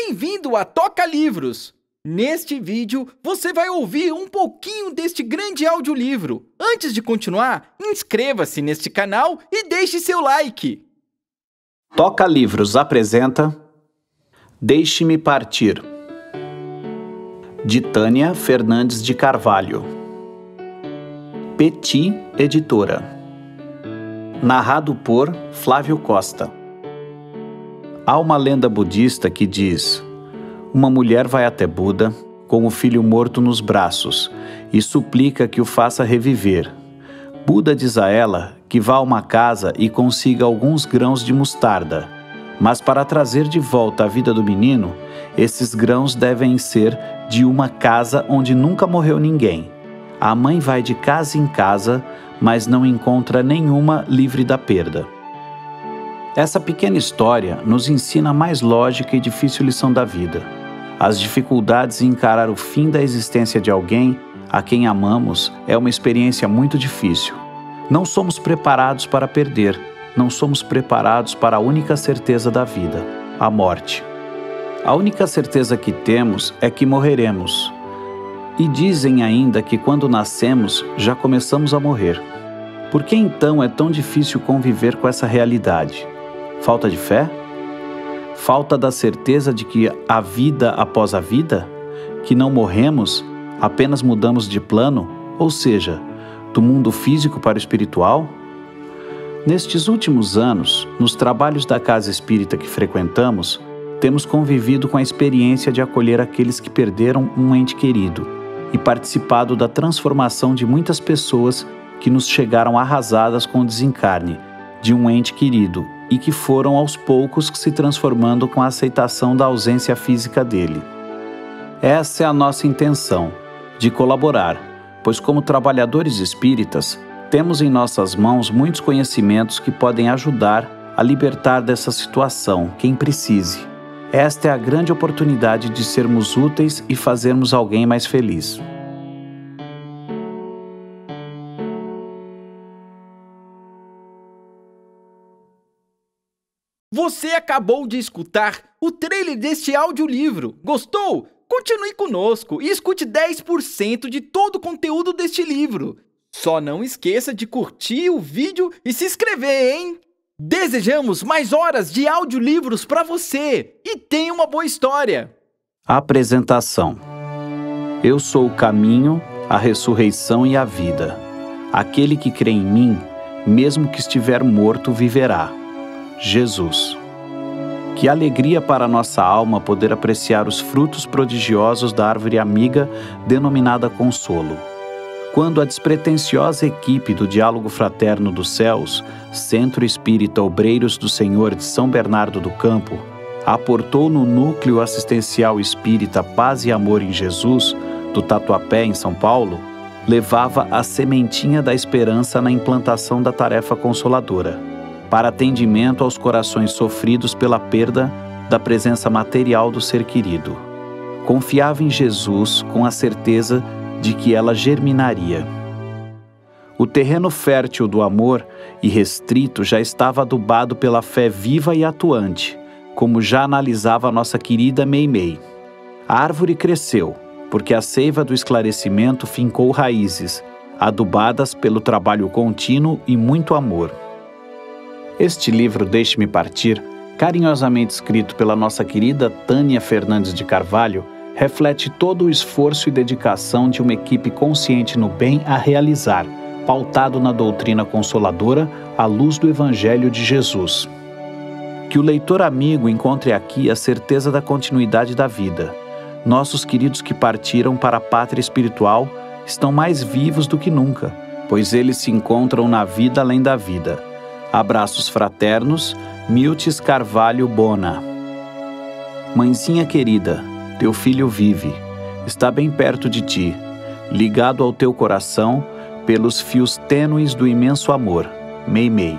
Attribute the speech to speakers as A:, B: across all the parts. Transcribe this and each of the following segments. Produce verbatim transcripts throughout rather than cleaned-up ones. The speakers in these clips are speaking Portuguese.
A: Bem-vindo a Toca Livros! Neste vídeo, você vai ouvir um pouquinho deste grande audiolivro. Antes de continuar, inscreva-se neste canal e deixe seu like.
B: Toca Livros apresenta Deixe-me Partir, de Tânia Fernandes de Carvalho. Petit Editora. Narrado por Flávio Costa. Há uma lenda budista que diz: uma mulher vai até Buda com o filho morto nos braços e suplica que o faça reviver. Buda diz a ela que vá a uma casa e consiga alguns grãos de mostarda, mas para trazer de volta a vida do menino, esses grãos devem ser de uma casa onde nunca morreu ninguém. A mãe vai de casa em casa, mas não encontra nenhuma livre da perda. Essa pequena história nos ensina a mais lógica e difícil lição da vida: as dificuldades em encarar o fim da existência de alguém a quem amamos é uma experiência muito difícil. Não somos preparados para perder, não somos preparados para a única certeza da vida, a morte. A única certeza que temos é que morreremos. E dizem ainda que quando nascemos já começamos a morrer. Por que então é tão difícil conviver com essa realidade? Falta de fé? Falta da certeza de que há vida após a vida? Que não morremos, apenas mudamos de plano, ou seja, do mundo físico para o espiritual? Nestes últimos anos, nos trabalhos da casa espírita que frequentamos, temos convivido com a experiência de acolher aqueles que perderam um ente querido e participado da transformação de muitas pessoas que nos chegaram arrasadas com o desencarne de um ente querido e que foram aos poucos se transformando com a aceitação da ausência física dele. Essa é a nossa intenção, de colaborar, pois como trabalhadores espíritas, temos em nossas mãos muitos conhecimentos que podem ajudar a libertar dessa situação quem precise. Esta é a grande oportunidade de sermos úteis e fazermos alguém mais feliz.
A: Você acabou de escutar o trailer deste audiolivro. Gostou? Continue conosco e escute dez por cento de todo o conteúdo deste livro. Só não esqueça de curtir o vídeo e se inscrever, hein? Desejamos mais horas de audiolivros para você e tenha uma boa história.
B: Apresentação. Eu sou o caminho, a ressurreição e a vida. Aquele que crê em mim, mesmo que estiver morto, viverá. Jesus. Que alegria para nossa alma poder apreciar os frutos prodigiosos da árvore amiga denominada consolo. Quando a despretensiosa equipe do Diálogo Fraterno dos Céus, Centro Espírita Obreiros do Senhor de São Bernardo do Campo, aportou no Núcleo Assistencial Espírita Paz e Amor em Jesus, do Tatuapé, em São Paulo, levava a sementinha da esperança na implantação da tarefa consoladora, para atendimento aos corações sofridos pela perda da presença material do ser querido. Confiava em Jesus com a certeza de que ela germinaria. O terreno fértil do amor irrestrito já estava adubado pela fé viva e atuante, como já analisava a nossa querida Meimei. A árvore cresceu, porque a seiva do esclarecimento fincou raízes, adubadas pelo trabalho contínuo e muito amor. Este livro, Deixe-me Partir, carinhosamente escrito pela nossa querida Tânia Fernandes de Carvalho, reflete todo o esforço e dedicação de uma equipe consciente no bem a realizar, pautado na doutrina consoladora à luz do Evangelho de Jesus. Que o leitor amigo encontre aqui a certeza da continuidade da vida. Nossos queridos que partiram para a pátria espiritual estão mais vivos do que nunca, pois eles se encontram na vida além da vida. Abraços fraternos, Miltes Carvalho Bona. Mãezinha querida, teu filho vive, está bem perto de ti, ligado ao teu coração pelos fios tênues do imenso amor. Meimei.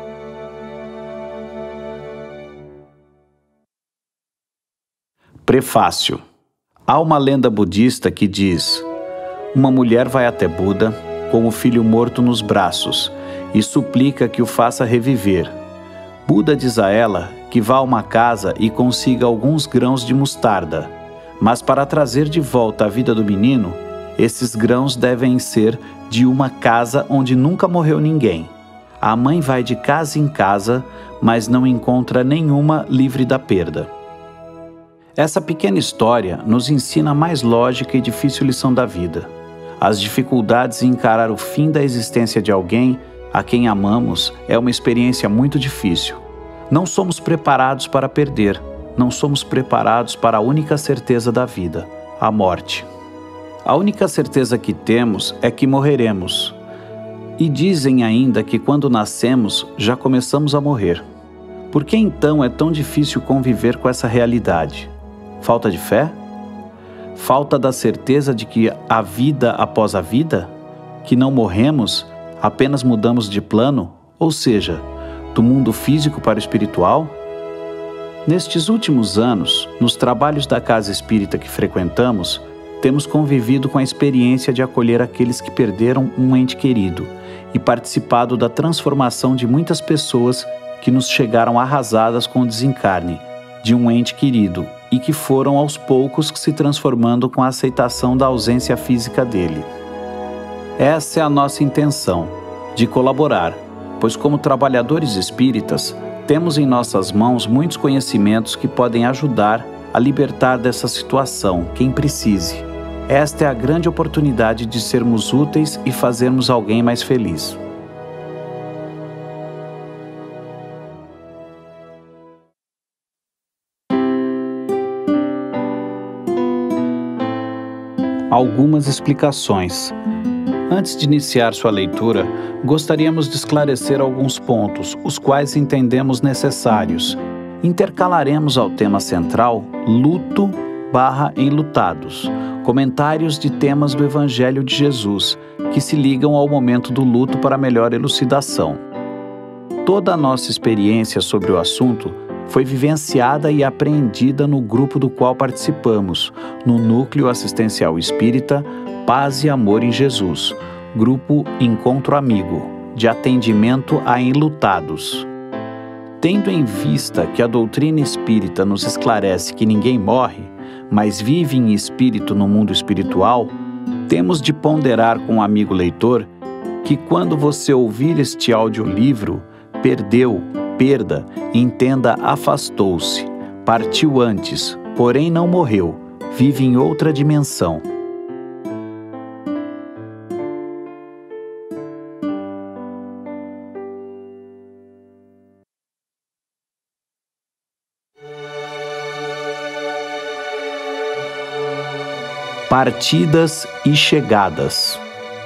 B: Prefácio. Há uma lenda budista que diz: uma mulher vai até Buda com o filho morto nos braços e suplica que o faça reviver. Buda diz a ela que vá a uma casa e consiga alguns grãos de mostarda. Mas para trazer de volta a vida do menino, esses grãos devem ser de uma casa onde nunca morreu ninguém. A mãe vai de casa em casa, mas não encontra nenhuma livre da perda. Essa pequena história nos ensina a mais lógica e difícil lição da vida. As dificuldades em encarar o fim da existência de alguém a quem amamos é uma experiência muito difícil. Não somos preparados para perder, não somos preparados para a única certeza da vida, a morte. A única certeza que temos é que morreremos. E dizem ainda que quando nascemos já começamos a morrer. Por que então é tão difícil conviver com essa realidade? Falta de fé? Falta da certeza de que há vida após a vida? Que não morremos, apenas mudamos de plano, ou seja, do mundo físico para o espiritual? Nestes últimos anos, nos trabalhos da casa espírita que frequentamos, temos convivido com a experiência de acolher aqueles que perderam um ente querido e participado da transformação de muitas pessoas que nos chegaram arrasadas com o desencarne de um ente querido e que foram aos poucos se transformando com a aceitação da ausência física dele. Essa é a nossa intenção, de colaborar, pois como trabalhadores espíritas, temos em nossas mãos muitos conhecimentos que podem ajudar a libertar dessa situação quem precise. Esta é a grande oportunidade de sermos úteis e fazermos alguém mais feliz. Algumas explicações. Antes de iniciar sua leitura, gostaríamos de esclarecer alguns pontos, os quais entendemos necessários. Intercalaremos ao tema central luto barra enlutados, comentários de temas do Evangelho de Jesus, que se ligam ao momento do luto para melhor elucidação. Toda a nossa experiência sobre o assunto foi vivenciada e apreendida no grupo do qual participamos, no Núcleo Assistencial Espírita Paz e Amor em Jesus, Grupo Encontro Amigo, de atendimento a enlutados. Tendo em vista que a doutrina espírita nos esclarece que ninguém morre, mas vive em espírito no mundo espiritual, temos de ponderar com o amigo leitor que quando você ouvir este audiolivro, perdeu, perda, entenda afastou-se, partiu antes, porém não morreu, vive em outra dimensão. Partidas e chegadas.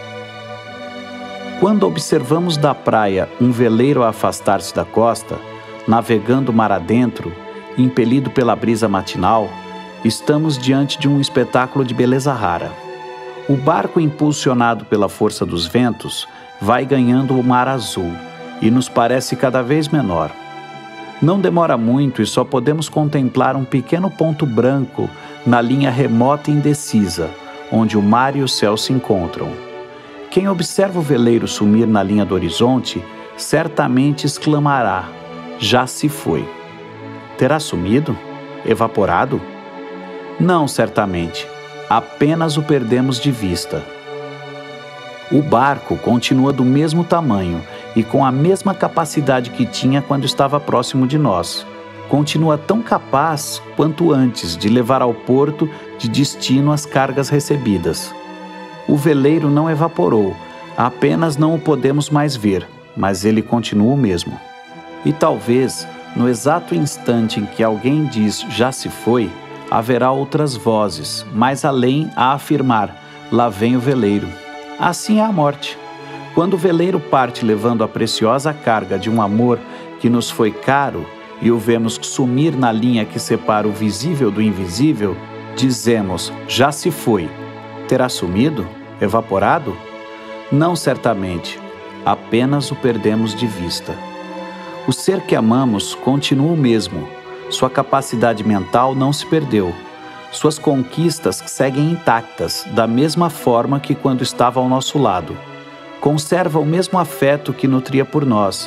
B: Quando observamos da praia um veleiro a afastar-se da costa, navegando mar adentro, impelido pela brisa matinal, estamos diante de um espetáculo de beleza rara. O barco, impulsionado pela força dos ventos, vai ganhando o mar azul e nos parece cada vez menor. Não demora muito e só podemos contemplar um pequeno ponto branco na linha remota e indecisa, onde o mar e o céu se encontram. Quem observa o veleiro sumir na linha do horizonte, certamente exclamará: já se foi. Terá sumido? Evaporado? Não, certamente. Apenas o perdemos de vista. O barco continua do mesmo tamanho e com a mesma capacidade que tinha quando estava próximo de nós. Continua tão capaz quanto antes de levar ao porto de destino as cargas recebidas. O veleiro não evaporou, apenas não o podemos mais ver, mas ele continua o mesmo. E talvez, no exato instante em que alguém diz já se foi, haverá outras vozes, mais além a afirmar: lá vem o veleiro. Assim é a morte. Quando o veleiro parte levando a preciosa carga de um amor que nos foi caro, e o vemos sumir na linha que separa o visível do invisível, dizemos: já se foi. Terá sumido? Evaporado? Não, certamente. Apenas o perdemos de vista. O ser que amamos continua o mesmo. Sua capacidade mental não se perdeu. Suas conquistas seguem intactas, da mesma forma que quando estava ao nosso lado. Conserva o mesmo afeto que nutria por nós,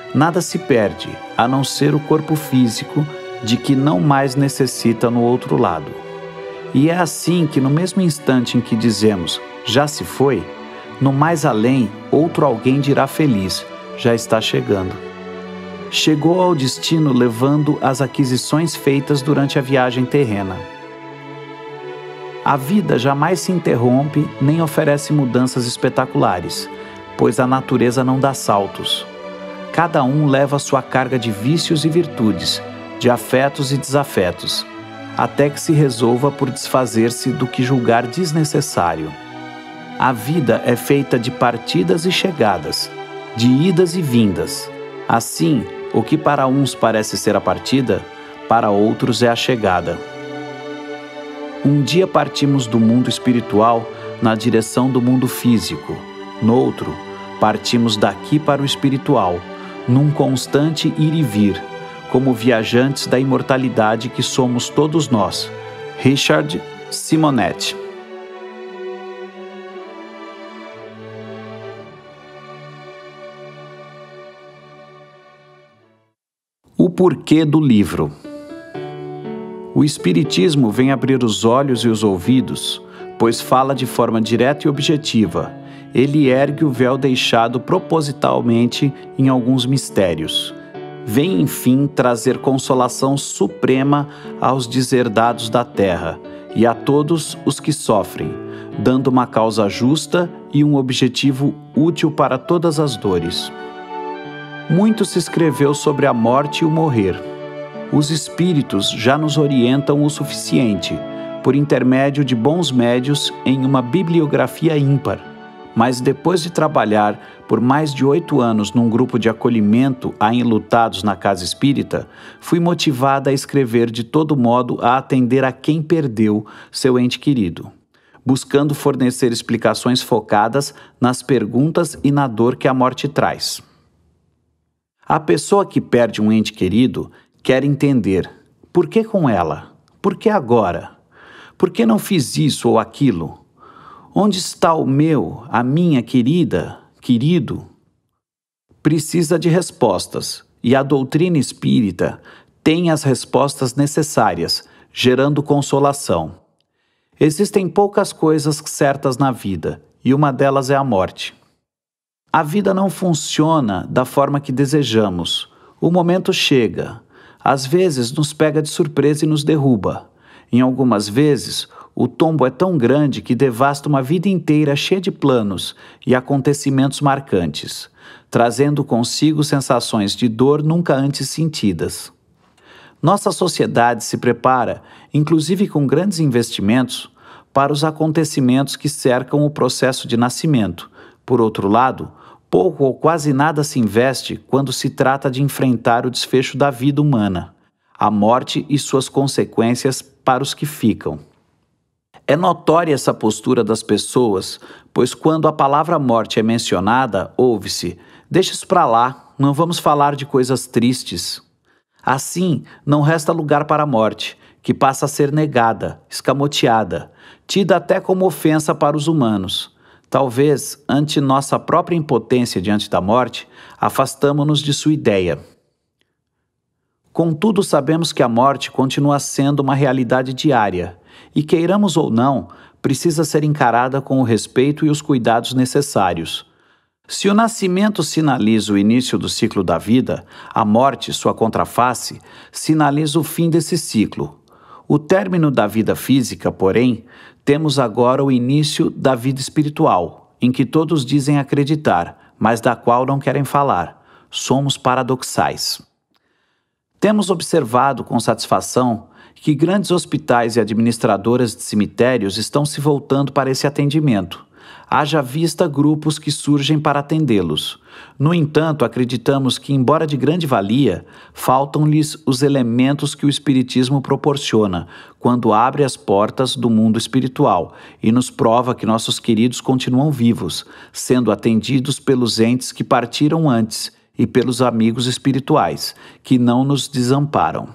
B: Nada se perde, a não ser o corpo físico, de que não mais necessita no outro lado. E é assim que no mesmo instante em que dizemos, já se foi, no mais além, outro alguém dirá feliz, já está chegando. Chegou ao destino levando as aquisições feitas durante a viagem terrena. A vida jamais se interrompe nem oferece mudanças espetaculares, pois a natureza não dá saltos. Cada um leva sua carga de vícios e virtudes, de afetos e desafetos, até que se resolva por desfazer-se do que julgar desnecessário. A vida é feita de partidas e chegadas, de idas e vindas. Assim, o que para uns parece ser a partida, para outros é a chegada. Um dia partimos do mundo espiritual na direção do mundo físico. No outro, partimos daqui para o espiritual, num constante ir e vir, como viajantes da imortalidade que somos todos nós. Richard Simonetti. O porquê do livro. O Espiritismo vem abrir os olhos e os ouvidos, pois fala de forma direta e objetiva. Ele ergue o véu deixado propositalmente em alguns mistérios. Vem, enfim, trazer consolação suprema aos deserdados da terra e a todos os que sofrem, dando uma causa justa e um objetivo útil para todas as dores. Muito se escreveu sobre a morte e o morrer. Os espíritos já nos orientam o suficiente, por intermédio de bons médios em uma bibliografia ímpar. Mas depois de trabalhar por mais de oito anos num grupo de acolhimento a enlutados na casa espírita, fui motivada a escrever de todo modo a atender a quem perdeu seu ente querido, buscando fornecer explicações focadas nas perguntas e na dor que a morte traz. A pessoa que perde um ente querido quer entender por que com ela, por que agora, por que não fiz isso ou aquilo. Onde está o meu, a minha querida, querido? Precisa de respostas, e a doutrina espírita tem as respostas necessárias, gerando consolação. Existem poucas coisas certas na vida, e uma delas é a morte. A vida não funciona da forma que desejamos. O momento chega. Às vezes nos pega de surpresa e nos derruba. Em algumas vezes, o tombo é tão grande que devasta uma vida inteira cheia de planos e acontecimentos marcantes, trazendo consigo sensações de dor nunca antes sentidas. Nossa sociedade se prepara, inclusive com grandes investimentos, para os acontecimentos que cercam o processo de nascimento. Por outro lado, pouco ou quase nada se investe quando se trata de enfrentar o desfecho da vida humana, a morte e suas consequências para os que ficam. É notória essa postura das pessoas, pois quando a palavra morte é mencionada, ouve-se: deixa isso para lá, não vamos falar de coisas tristes. Assim, não resta lugar para a morte, que passa a ser negada, escamoteada, tida até como ofensa para os humanos. Talvez, ante nossa própria impotência diante da morte, afastamo-nos de sua ideia. Contudo, sabemos que a morte continua sendo uma realidade diária, e queiramos ou não, precisa ser encarada com o respeito e os cuidados necessários. Se o nascimento sinaliza o início do ciclo da vida, a morte, sua contraface, sinaliza o fim desse ciclo. O término da vida física, porém, temos agora o início da vida espiritual, em que todos dizem acreditar, mas da qual não querem falar. Somos paradoxais. Temos observado com satisfação que grandes hospitais e administradoras de cemitérios estão se voltando para esse atendimento. Haja vista grupos que surgem para atendê-los. No entanto, acreditamos que, embora de grande valia, faltam-lhes os elementos que o Espiritismo proporciona quando abre as portas do mundo espiritual e nos prova que nossos queridos continuam vivos, sendo atendidos pelos entes que partiram antes e pelos amigos espirituais, que não nos desamparam.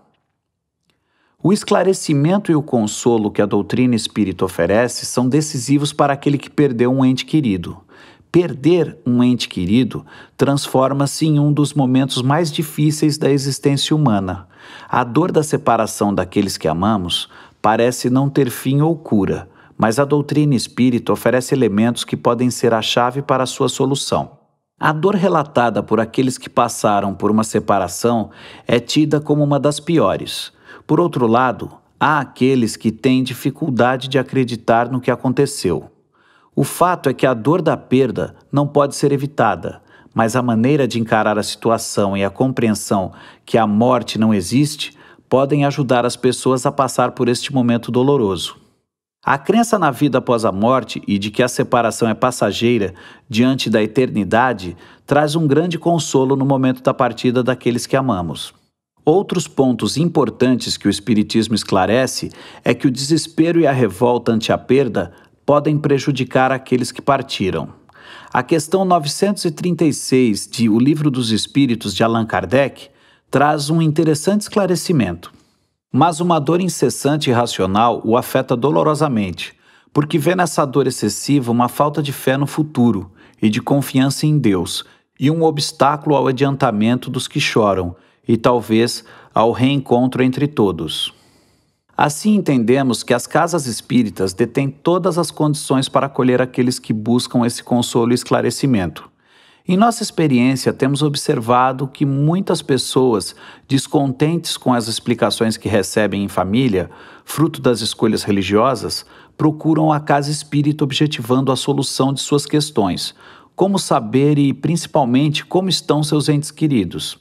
B: O esclarecimento e o consolo que a doutrina espírita oferece são decisivos para aquele que perdeu um ente querido. perder um ente querido transforma-se em um dos momentos mais difíceis da existência humana. A dor da separação daqueles que amamos parece não ter fim ou cura, mas a doutrina espírita oferece elementos que podem ser a chave para a sua solução. A dor relatada por aqueles que passaram por uma separação é tida como uma das piores. Por outro lado, há aqueles que têm dificuldade de acreditar no que aconteceu. O fato é que a dor da perda não pode ser evitada, mas a maneira de encarar a situação e a compreensão que a morte não existe podem ajudar as pessoas a passar por este momento doloroso. A crença na vida após a morte e de que a separação é passageira diante da eternidade traz um grande consolo no momento da partida daqueles que amamos. Outros pontos importantes que o Espiritismo esclarece é que o desespero e a revolta ante a perda podem prejudicar aqueles que partiram. A questão novecentos e trinta e seis de O Livro dos Espíritos de Allan Kardec traz um interessante esclarecimento. Mas uma dor incessante e irracional o afeta dolorosamente, porque vê nessa dor excessiva uma falta de fé no futuro e de confiança em Deus, e um obstáculo ao adiantamento dos que choram, e talvez ao reencontro entre todos. Assim entendemos que as casas espíritas detêm todas as condições para acolher aqueles que buscam esse consolo e esclarecimento. Em nossa experiência, temos observado que muitas pessoas, descontentes com as explicações que recebem em família, fruto das escolhas religiosas, procuram a casa espírita objetivando a solução de suas questões, como saber e, principalmente, como estão seus entes queridos.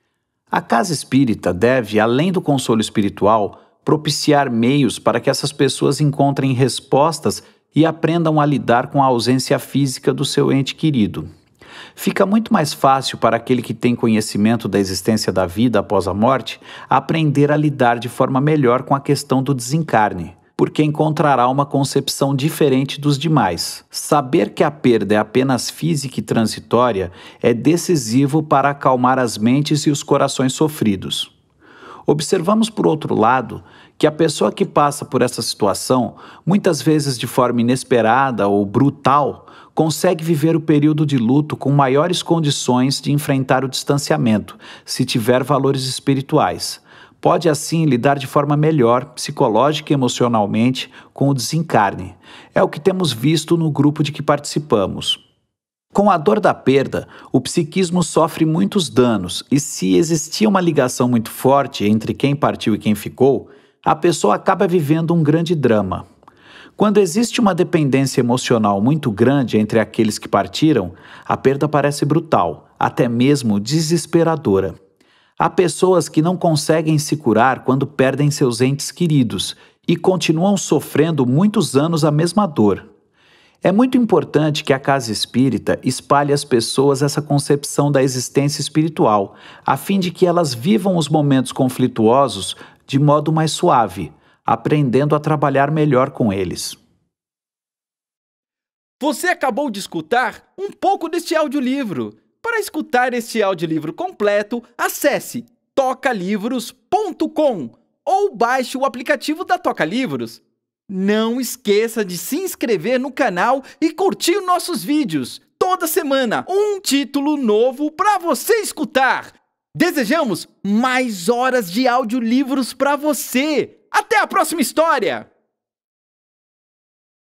B: A casa espírita deve, além do consolo espiritual, propiciar meios para que essas pessoas encontrem respostas e aprendam a lidar com a ausência física do seu ente querido. Fica muito mais fácil para aquele que tem conhecimento da existência da vida após a morte aprender a lidar de forma melhor com a questão do desencarne, porque encontrará uma concepção diferente dos demais. Saber que a perda é apenas física e transitória é decisivo para acalmar as mentes e os corações sofridos. Observamos, por outro lado, que a pessoa que passa por essa situação, muitas vezes de forma inesperada ou brutal, consegue viver o período de luto com maiores condições de enfrentar o distanciamento, se tiver valores espirituais. Pode, assim, lidar de forma melhor, psicológica e emocionalmente, com o desencarne. É o que temos visto no grupo de que participamos. Com a dor da perda, o psiquismo sofre muitos danos e, se existia uma ligação muito forte entre quem partiu e quem ficou, a pessoa acaba vivendo um grande drama. Quando existe uma dependência emocional muito grande entre aqueles que partiram, a perda parece brutal, até mesmo desesperadora. Há pessoas que não conseguem se curar quando perdem seus entes queridos e continuam sofrendo muitos anos a mesma dor. É muito importante que a casa espírita espalhe às pessoas essa concepção da existência espiritual, a fim de que elas vivam os momentos conflituosos de modo mais suave, aprendendo a trabalhar melhor com eles.
A: Você acabou de escutar um pouco deste audiolivro. Para escutar este audiolivro completo, acesse toca livros ponto com ou baixe o aplicativo da Toca Livros. Não esqueça de se inscrever no canal e curtir nossos vídeos. Toda semana, um título novo para você escutar. Desejamos mais horas de audiolivros para você. Até a próxima história!